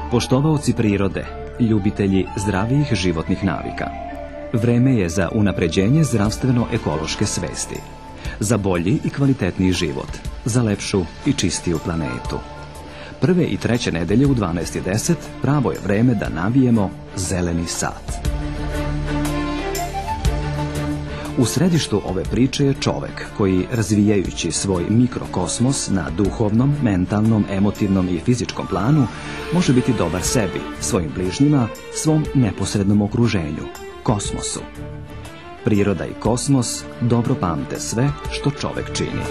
Poštovaoci prirode, ljubitelji zdravijih životnih navika. Vreme je za unapređenje zdravstveno-ekološke svesti, za bolji i kvalitetniji život, za lepšu i čistiju planetu. Prve i treće nedelje u 12:10 pravo je vreme da navijemo Zeleni sat. U središtu ove priče je čovek koji, razvijajući svoj mikrokosmos na duhovnom, mentalnom, emotivnom i fizičkom planu, može biti dobar sebi, svojim bližnjima, svom neposrednom okruženju, kosmosu. Priroda i kosmos dobro pamte sve što čovek čini.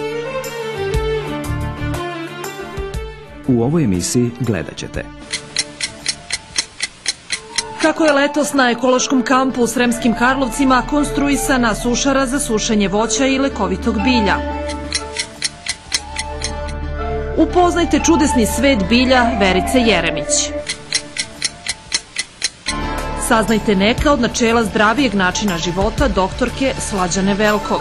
U ovoj emisiji gledat ćete kako je letos na ekološkom kampu u Sremskim Karlovcima konstruisana sušara za sušenje voća i lekovitog bilja. Upoznajte čudesni svet bilja Verice Jeremić. Saznajte neka od načela zdravijeg načina života doktorke Slađane Velkov.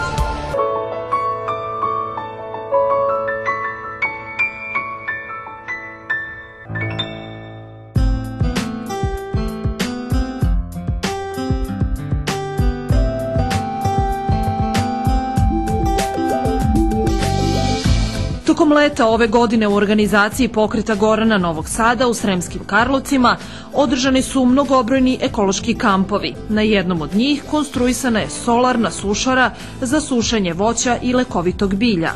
Tokom leta ove godine u organizaciji Pokreta Gorana Novog Sada u Sremskim Karlovcima održani su mnogobrojni ekološki kampovi. Na jednom od njih konstruisana je solarna sušara za sušenje voća i lekovitog bilja.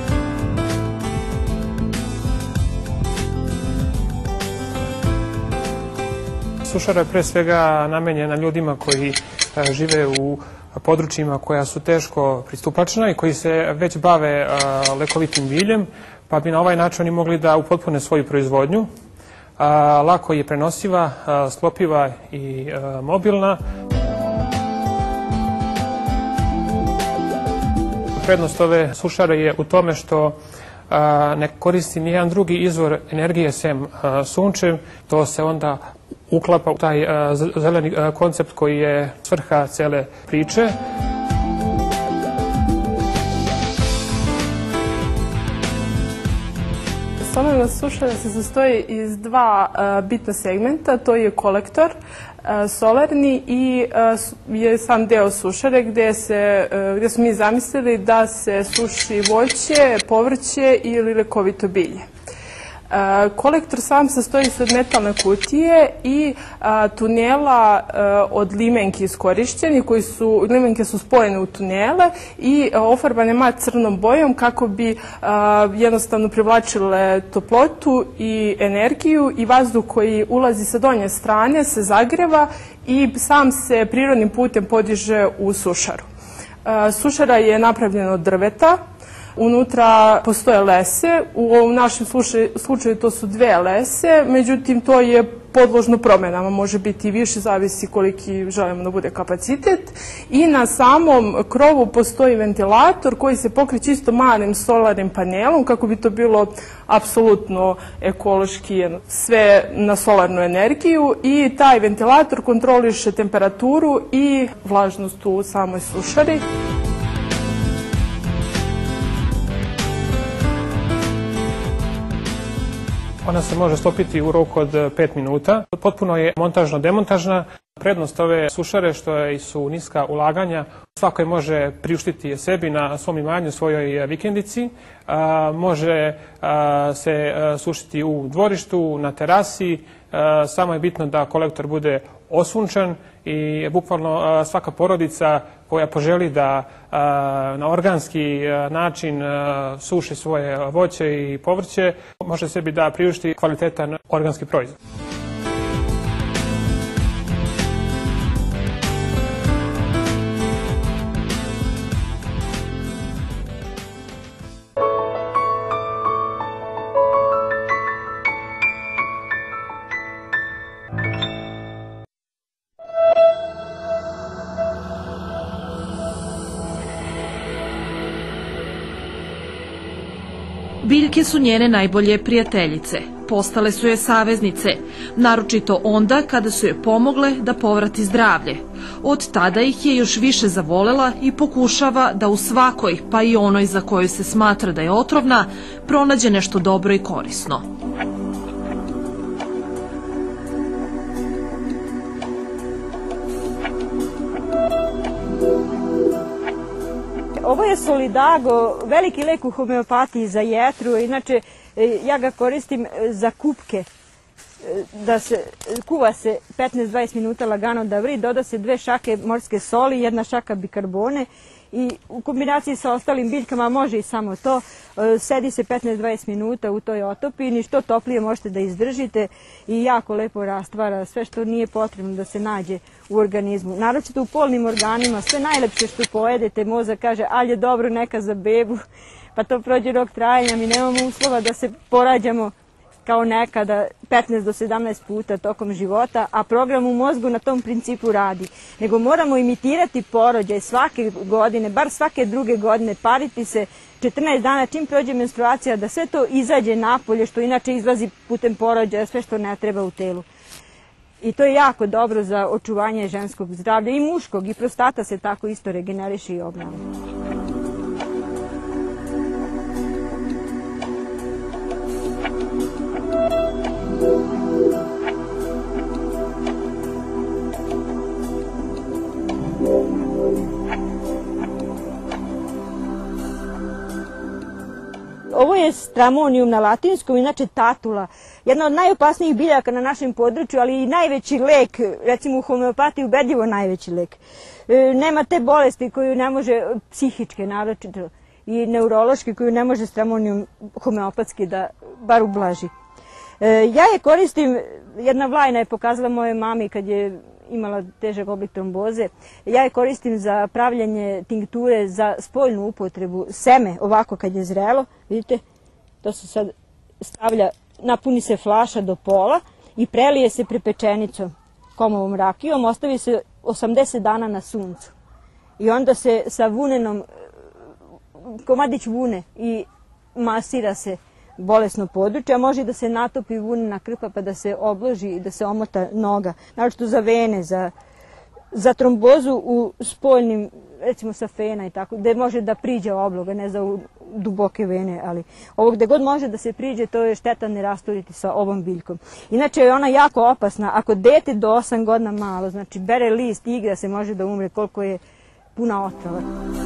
Sušara je pre svega namenjena ljudima koji žive u područjima koja su teško pristupačna i koji se već bave lekovitim biljem, pa bi na ovaj način oni mogli da upotpune svoju proizvodnju. Lako je prenosiva, sklopiva i mobilna. Prednost ove sušare je u tome što ne koristi nijedan drugi izvor energije sem sunčev. To se onda uklapa u taj zeleni koncept koji je svrha cele priče. Solarna sušara se sastoji iz dva bitna segmenta, to je kolektor solarni i je sam deo sušare gde smo mi zamislili da se suši voće, povrće ili lekovito bilje. Kolektor sam sastoji se od metalne kutije i tunela od limenki iskorišćeni, limenke su spojene u tunele i ofarbane mat crnom bojom kako bi jednostavno privlačile toplotu i energiju i vazduh koji ulazi sa donje strane se zagreva i sam se prirodnim putem podiže u sušaru. Sušara je napravljena od drveta. Unutra postoje lese, u našem slučaju to su dve lese, međutim to je podložno promenama, može biti i više, zavisi koliki želimo da bude kapacitet. I na samom krovu postoji ventilator koji se pokreće isto malim solarnim panelom kako bi to bilo apsolutno ekološki, sve na solarnu energiju i taj ventilator kontroliše temperaturu i vlažnost u samoj sušari. Ona se može sklopiti u roku od 5 minuta. Potpuno je montažno-demontažna. Prednost ove sušare što su niska ulaganja. Svako je može priuštiti sebi na svom imanju, svojoj vikendici. Može se sušiti u dvorištu, na terasi. Samo je bitno da kolektor bude osunčan i bukvalno svaka porodica koja poželi da na organski način suši svoje voće i povrće može sebi da priušti kvalitetan organski proizvod. Biljke su njene najbolje prijateljice. Postale su je saveznice, naročito onda kada su joj pomogle da povrati zdravlje. Od tada ih je još više zavolela i pokušava da u svakoj, pa i onoj za koju se smatra da je otrovna, pronađe nešto dobro i korisno. je Solidago, veliki lek u homeopatiji za jetru. Inače, ja ga koristim za kupke. Kuva se 15-20 minuta lagano da vri, doda se 2 šake morske soli, 1 šaka bikarbone i u kombinaciji sa ostalim biljkama, može i samo to, sedi se 15-20 minuta u toj otopini, što toplije možete da izdržite i jako lepo rastvara sve što nije potrebno da se nađe u organizmu. Naročito u polnim organima, sve najlepše što pojedete, mozak kaže, ali je dobro neka za bebu, pa to prođe rok trajanja, mi nemamo uslova da se porađamo kao nekada 15 do 17 puta tokom života, a program u mozgu na tom principu radi. Nego moramo imitirati porođaj svake godine, bar svake druge godine, pariti se 14 dana čim prođe menstruacija, da sve to izađe napolje, što inače izlazi putem porođaja, sve što ne treba u telu. I to je jako dobro za očuvanje ženskog zdravlja i muškog, i prostata se tako isto regeneriše i obnavlja. Ovo je stramonium na latinskom, inače tatula. Jedna od najopasnijih biljaka na našem području, ali i najveći lek, recimo u homeopatiji ubedljivo najveći lek. Nema te bolesti koju ne može, psihičke naročito, i neurološke, koju ne može stramonium homeopatski da bar ublaži. Ja je koristim, jedna vlajna je pokazala moje mami kad je imala težak oblik tromboze. Ja je koristim za pravljanje tinkture za spoljnu upotrebu, seme, ovako kad je zrelo, vidite, to se sad stavlja, napuni se flaša do pola i prelije se prepečenicom, komovom rakijom, ostavi se 80 dana na suncu. I onda se sa vunenom, komadić vune i masira se bolesno područje, a može i da se natopi vunena krpa pa da se obloži i da se omota noga, naročito za vene, za trombozu u spoljnim, recimo sa fena i tako, gde može da priđe obloga, ne za duboke vene, ali ovo gde god može da se priđe, to je šteta ne rasturiti sa ovom biljkom. Inače je ona jako opasna, ako dete do 8 godina malo, znači bere list, igra se, može da umre koliko je puna otrova.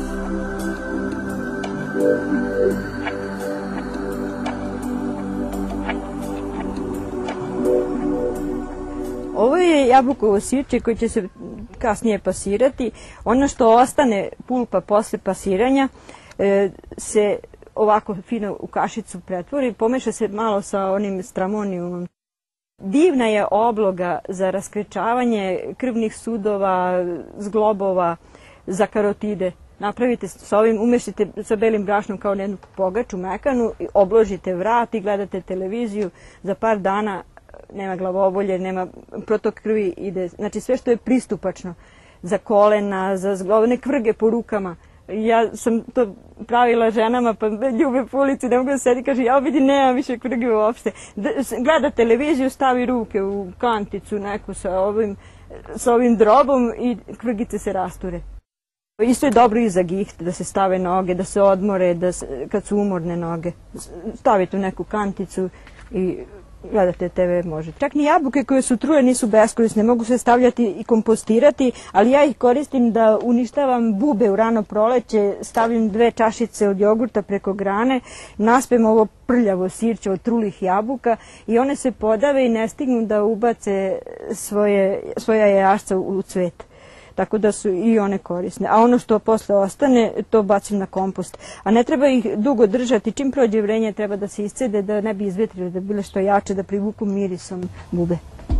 Ovo je jabukovo sirće koje će se kasnije pasirati. Ono što ostane pulpa posle pasiranja se ovako fino u kašicu pretvori, pomeša se malo sa onim stramonijumom. Divna je obloga za raskrečavanje krvnih sudova, zglobova, za karotide. Napravite sa ovim, umešite sa belim brašnom kao jednu pogaču mekanu, obložite vrat i gledate televiziju, za par dana nema glavobolje, nema protok krvi, ide, znači sve što je pristupačno za kolena, za zglobne kvrge po rukama. Ja sam to pravila ženama, pa ljube po ulici, ne mogu da sedi, kaže, ja vidi, nema više kvrge uopšte. Gleda televiziju, stavi ruke u kanticu neku sa ovim drobom i kvrgice se rasture. Isto je dobro i za giht, da se stave noge, da se odmore, kad su umorne noge. Stavite u neku kanticu i gledate TV, možete. Čak ni jabuke koje su truje nisu beskorisne, mogu se stavljati i kompostirati, ali ja ih koristim da uništavam bube u rano proleće, stavljam 2 čašice od jogurta preko grane, naspem ovo prljavo sirće od trulih jabuka i one se podave i ne stignu da ubace svoja jajašca u cvet. Tako da su i one korisne. A ono što posle ostane, to bacim na kompost. A ne treba ih dugo držati. Čim prođe vrenje, treba da se iscede, da ne bi izvetrili, da bile što jače, da privuku mirisom bube.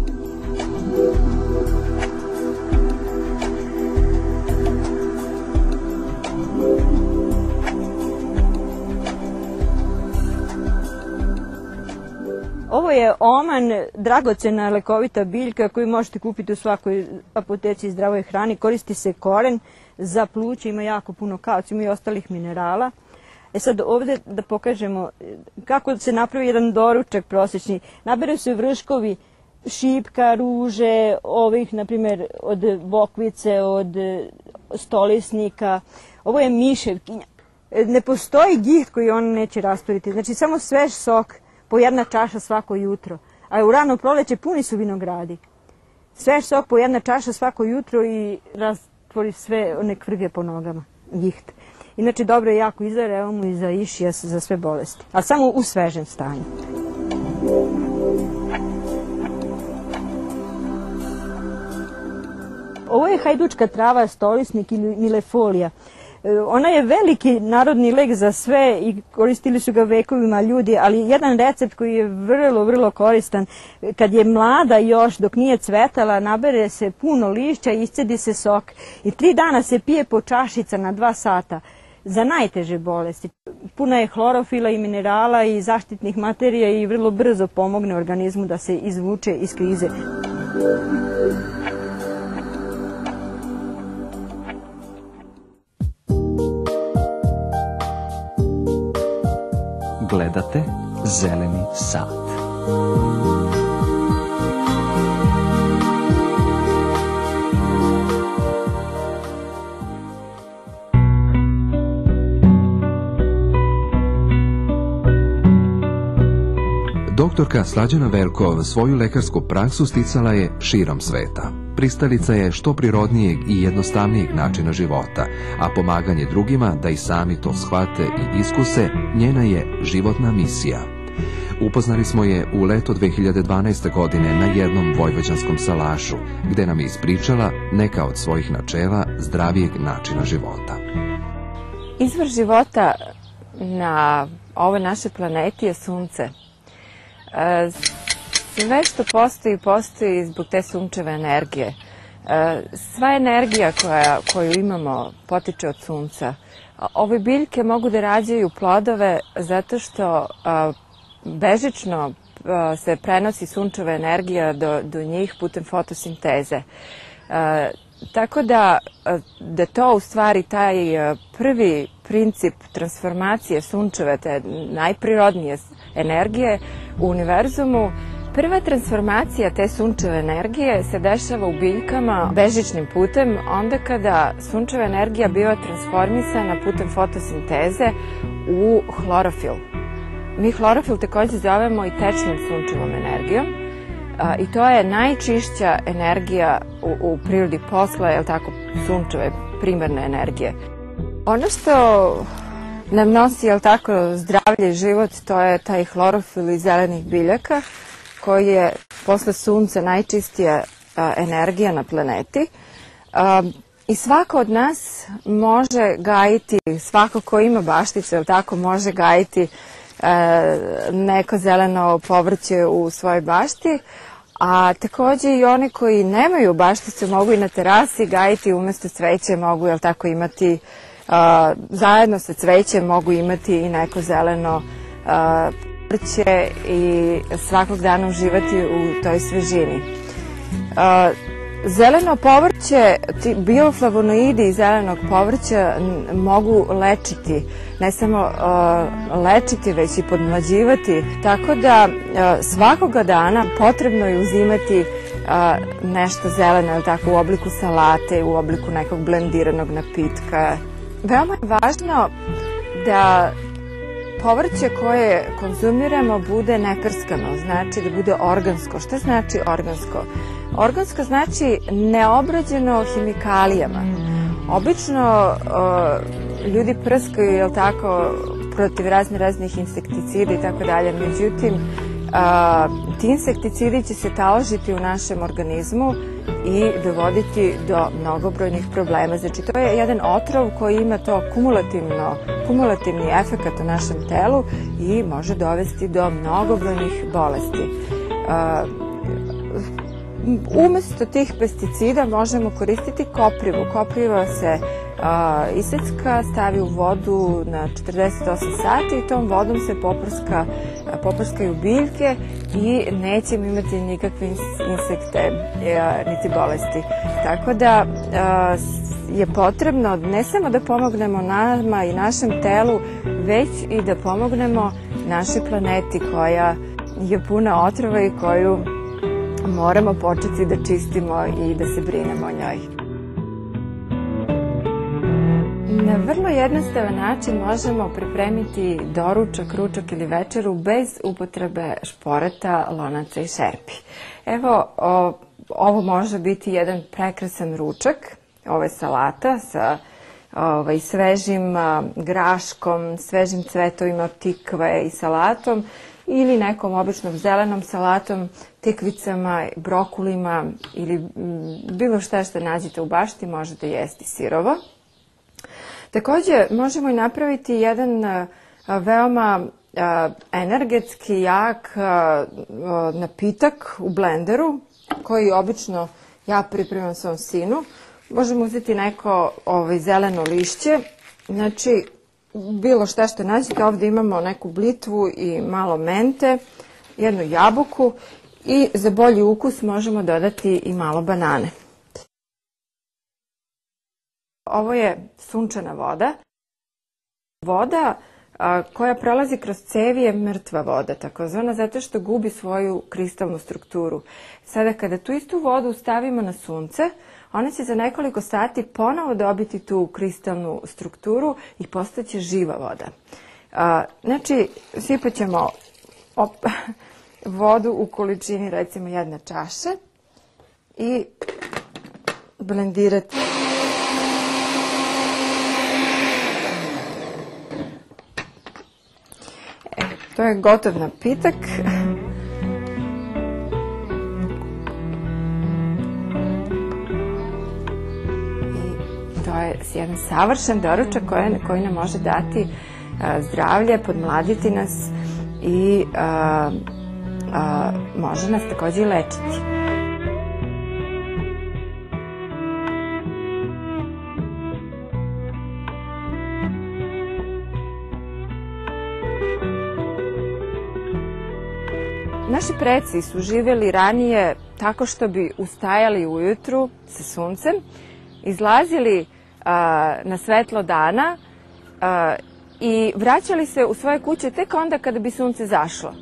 Ovo je oman, dragocena lekovita biljka koju možete kupiti u svakoj apoteci i zdravoj hrani. Koristi se koren za pluće, ima jako puno kalcijuma i ostalih minerala. Sad ovdje da pokažemo kako se napravi jedan doručak prosječni. Naberu se vrškovi šipka, ruže, ovih, na primjer, od bokvice, od stolisnika. Ovo je miševkinja. Ne postoji giht koji on neće rasturiti. Znači, samo svež sok, po 1 čaša svako jutro. A u rano proleće puni su vinogradi. Svež sok po 1 čaša svako jutro i rastvori sve one kvrge po nogama, giht. Inače, dobro je jako i za reumu i za išijas, za sve bolesti, a samo u svežem stanju. Ovo je hajdučka trava, stolisnik ili milefolija. Ona je veliki narodni lek za sve i koristili su ga vekovima ljudi, ali jedan recept koji je vrlo, vrlo koristan, kad je mlada još, dok nije cvetala, nabere se puno lišća i iscedi se sok i 3 dana se pije po čašica na 2 sata za najteže bolesti. Puna je hlorofila i minerala i zaštitnih materija i vrlo brzo pomogne organizmu da se izvuče iz krize. Gledate Zeleni sat. Doktorka Slađana Velkov svoju lekarsku praksu sticala je širom sveta. Pristalica je što prirodnijeg i jednostavnijeg načina života, a pomaganje drugima da i sami to shvate i iskuse njena je životna misija. Upoznali smo je u leto 2012. godine na jednom vojvođanskom salašu, gde nam je ispričala neka od svojih načela zdravijeg načina života. Izvor života na ovoj našoj planeti je sunce. Sve što postoji, postoji zbog te sunčeve energije. Sva energija koju imamo potiče od sunca. Ove biljke mogu da rađaju plodove zato što bežično se prenosi sunčeva energija do njih putem fotosinteze. Tako da to u stvari taj prvi princip transformacije sunčeve, te najprirodnije energije u univerzumu, prva transformacija te sunčeve energije se dešava u biljkama bežičnim putem, onda kada sunčeva energija biva transformisana putem fotosinteze u hlorofil. Mi hlorofil takođe zovemo i tečnom sunčevom energijom i to je najčišća energija u prirodi posle, sunčeve primarne energije. Ono što nam nosi, zdravlje i život, to je taj hlorofil iz zelenih biljaka, koji je posle sunca najčistija energija na planeti. I svako od nas može gajiti, svako ko ima bašticu, može gajiti neko zeleno povrće u svojoj bašti, a takođe i oni koji nemaju bašticu mogu i na terasi gajiti umesto cveće, mogu imati zajedno sa cvećem, mogu imati i neko zeleno povrće i svakog dana uživati u toj svežini. Zeleno povrće, bioflavonoidi iz zelenog povrća mogu lečiti, ne samo lečiti, već i podmlađivati, tako da svakoga dana potrebno je uzimati nešto zeleno, u obliku salate, u obliku nekog blendiranog napitka. Veoma je važno da povrće koje konzumiramo bude neprskano, znači da bude organsko. Šta znači organsko? Organsko znači neobrađeno hemikalijama. Obično ljudi prskaju, protiv raznih insekticida i tako dalje, međutim, ti insekticidi će se taložiti u našem organizmu i dovoditi do mnogobrojnih problema. Znači, to je jedan otrov koji ima to kumulativni efekat u našem telu i može dovesti do mnogobrojnih bolesti. Umesto tih pesticida možemo koristiti koprivu. Kopriva se isecka, stavi u vodu na 48 sati i tom vodom se poprskaju biljke i nećemo imati nikakve insekte niti bolesti. Tako da je potrebno ne samo da pomognemo nama i našem telu, već i da pomognemo našoj planeti koja je puna otrova i koju moramo početi da čistimo i da se brinemo o njoj. Na vrlo jednostavan način možemo pripremiti doručak, ručak ili večeru bez upotrebe šporeta, lonaca i šerpi. Evo, ovo može biti jedan prekrasan ručak. Ovo je salata sa svežim graškom, svežim cvetovima tikve i salatom ili nekom običnom zelenom salatom, tikvicama, brokulima ili bilo šta što nađete u bašti možete jesti sirovo. Takođe, možemo i napraviti jedan veoma energetski jak napitak u blenderu koji obično ja pripremam svom sinu. Možemo uzeti neko zeleno lišće, znači bilo šta što nađete. Ovdje imamo neku blitvu i malo mente, jednu jabuku i za bolji ukus možemo dodati i malo banane. Ovo je sunčana voda. Voda koja prolazi kroz cevi je mrtva voda, takozvana, zato što gubi svoju kristalnu strukturu. Sada kada tu istu vodu stavimo na sunce, ona će za nekoliko sati ponovo dobiti tu kristalnu strukturu i postaće živa voda. Znači, sipat ćemo vodu u količini recimo 1 čaša i blendirati. To je gotov napitak. I to je jedan savršen doručak koji nam može dati zdravlje, podmladiti nas i može nas također i lečiti. Naši preci su živjeli ranije tako što bi ustajali ujutru sa suncem, izlazili na svetlo dana i vraćali se u svoje kuće tek onda kada bi sunce zašlo.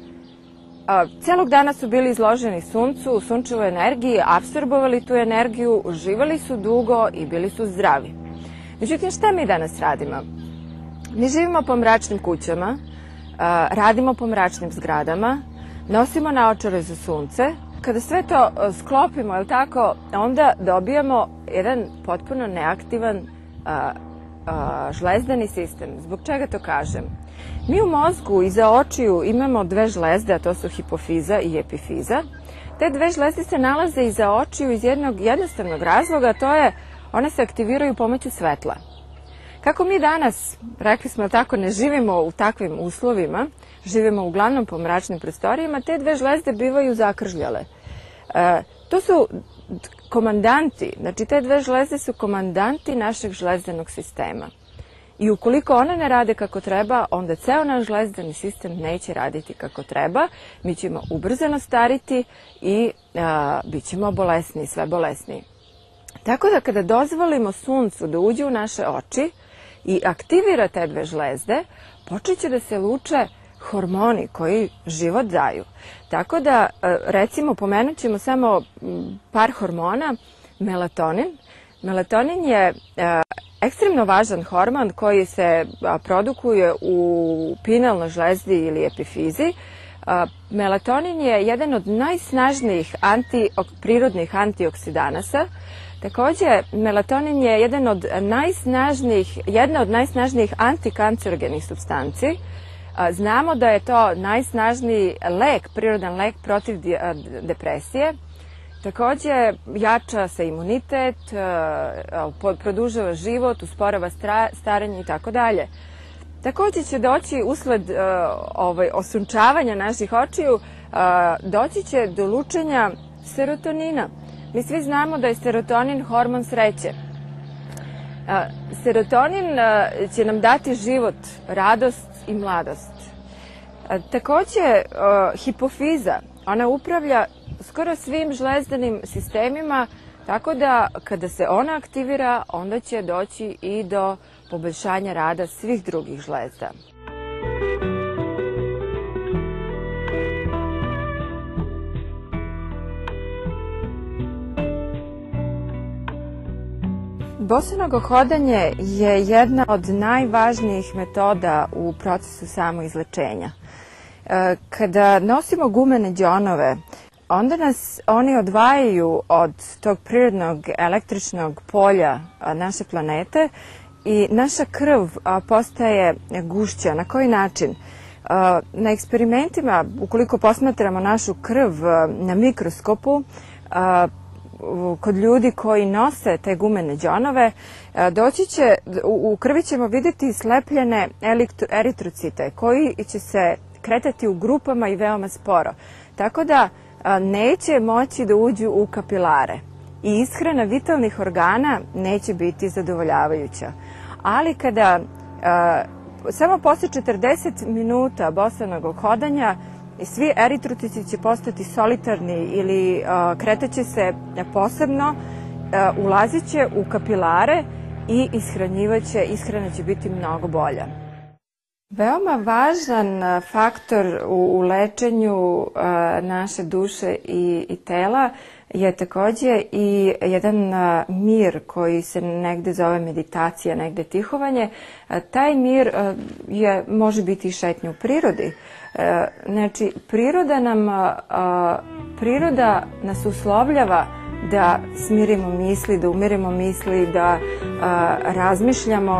Celog dana su bili izloženi suncu, u sunčevoj energiji, apsorbovali tu energiju, uživali su dugo i bili su zdravi. Međutim, šta mi danas radimo? Mi živimo po mračnim kućama, radimo po mračnim zgradama, nosimo naočare za sunce. Kada sve to sklopimo, je li tako, onda dobijamo jedan potpuno neaktivan žlezdani sistem. Zbog čega to kažem? Mi u mozgu iza očiju imamo 2 žlezde, a to su hipofiza i epifiza. Te 2 žlezde se nalaze iza očiju iz jednog jednostavnog razloga, to je one se aktiviraju pomoću svetla. Kako mi danas, rekli smo tako, ne živimo u takvim uslovima, živimo uglavnom po mračnim prostorijama, te 2 žlezde bivaju zakržljale. To su komandanti, znači te 2 žlezde su komandanti našeg žlezdanog sistema. I ukoliko one ne rade kako treba, onda ceo naš žlezdani sistem neće raditi kako treba. Mi ćemo ubrzano stariti i bit ćemo bolesniji, sve bolesniji. Tako da kada dozvolimo suncu da uđe u naše oči i aktivira te 2 žlezde, počet će da se luče hormoni koji život daju. Tako da, recimo, pomenut ćemo samo par hormona. Melatonin. Melatonin je ekstremno važan hormon koji se produkuje u pinalnoj žlezdi ili epifizi. Melatonin je jedan od najsnažnijih prirodnih antioksidanasa. Također, melatonin je jedna od najsnažnijih antikancerogenih supstanci. Znamo da je to najsnažniji lek, prirodan lek protiv depresije. Također, jača se imunitet, produžava život, usporava starenje i tako dalje. Također će doći usled osunčavanja naših očiju, doći će do lučenja serotonina. Mi svi znamo da je serotonin hormon sreće. Serotonin će nam dati život, radost i mladost. Također, hipofiza, ona upravlja skoro svim žlezdanim sistemima, tako da kada se ona aktivira, onda će doći i do poboljšanja rada svih drugih žlezda. Bosonogo hodanje je jedna od najvažnijih metoda u procesu samoizlečenja. Kada nosimo gumene đonove, onda nas oni odvajaju od tog prirodnog električnog polja naše planete i naša krv postaje gušća. Na koji način? Na eksperimentima, ukoliko posmatramo našu krv na mikroskopu, kod ljudi koji nose te gumene đonove, u krvi ćemo vidjeti slepljene eritrocite koji će se kretati u grupama i veoma sporo. Tako da neće moći da uđu u kapilare i ishrana vitalnih organa neće biti zadovoljavajuća. Ali kada samo posle 40 minuta bosanog hodanja svi eritrociti će postati solitarni ili kretaće se posebno, ulazit će u kapilare i ishrana će biti mnogo bolja. Veoma važan faktor u lečenju naše duše i tela je takođe i jedan mir koji se negde zove meditacija, negde tihovanje. Taj mir može biti i šetnja u prirodi. Znači, priroda nas uslovljava da smirimo misli, da umirimo misli, da razmišljamo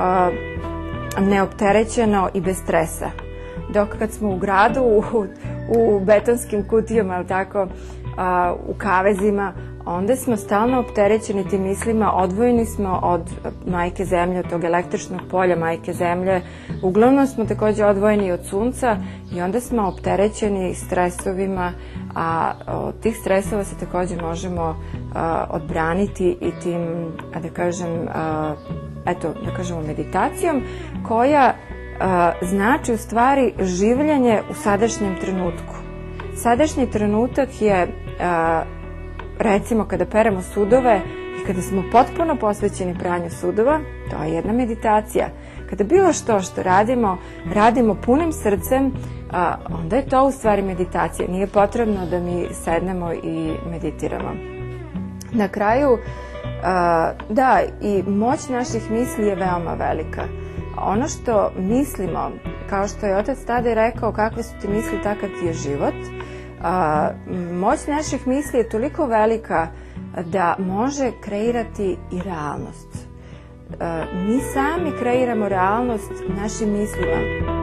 neopterećeno i bez stresa. Dok kad smo u gradu, u betonskim kutijama, u kavezima, onda smo stalno opterećeni tim mislima, odvojeni smo od majke zemlje, od tog električnog polja majke zemlje. Uglavnom smo takođe odvojeni od sunca i onda smo opterećeni stresovima, a od tih stresova se takođe možemo odbraniti i tim, da kažemo, meditacijom, koja znači u stvari življenje u sadašnjem trenutku. Sadašnji trenutak je, recimo, kada peremo sudove i kada smo potpuno posvećeni pranju sudova, to je jedna meditacija. Kada bilo što radimo punim srcem, onda je to u stvari meditacija. Nije potrebno da mi sednemo i meditiramo. Na kraju, da, i moć naših misli je veoma velika. Ono što mislimo, kao što je otac Tadej rekao, kakve su ti misli, takav ti je život, moć naših misli je toliko velika da može kreirati i realnost. Mi sami kreiramo realnost našim mislima.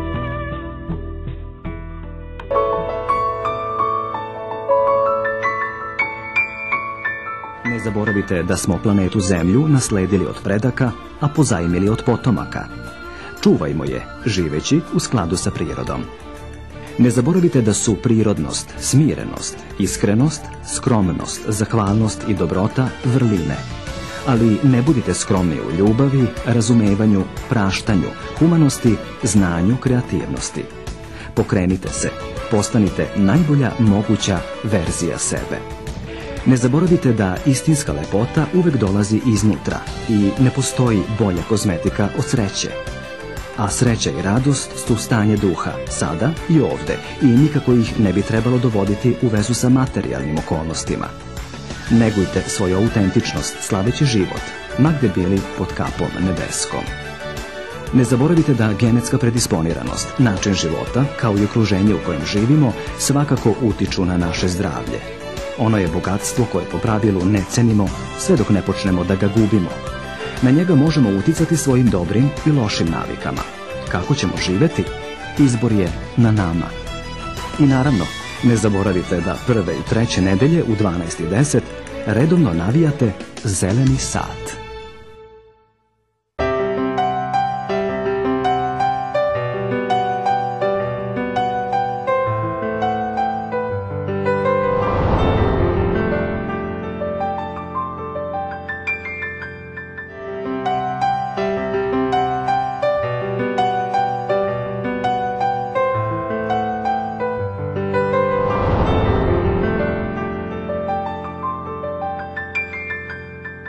Ne zaboravite da smo planetu Zemlju nasledili od predaka, a pozajmili od potomaka. Čuvajmo je, živeći u skladu sa prirodom. Ne zaboravite da su prirodnost, smirenost, iskrenost, skromnost, zahvalnost i dobrota vrline. Ali ne budite skromni u ljubavi, razumevanju, praštanju, humanosti, znanju, kreativnosti. Pokrenite se, postanite najbolja moguća verzija sebe. Ne zaboravite da istinska lepota uvek dolazi iznutra i ne postoji bolja kozmetika od sreće. A sreća i radost su stanje duha, sada i ovde, i nikako ih ne bi trebalo dovoditi u vezu sa materijalnim okolnostima. Negujte svoju autentičnost, slaveći život, ma gde bili pod kapom nebeskom. Ne zaboravite da genetska predisponiranost, način života, kao i okruženje u kojem živimo, svakako utiču na naše zdravlje. Ono je bogatstvo koje po pravilu ne cenimo sve dok ne počnemo da ga gubimo. Na njega možemo uticati svojim dobrim i lošim navikama. Kako ćemo živeti? Izbor je na nama. I naravno, ne zaboravite da prve i treće nedelje u 12:10 redovno navijate Zeleni sat.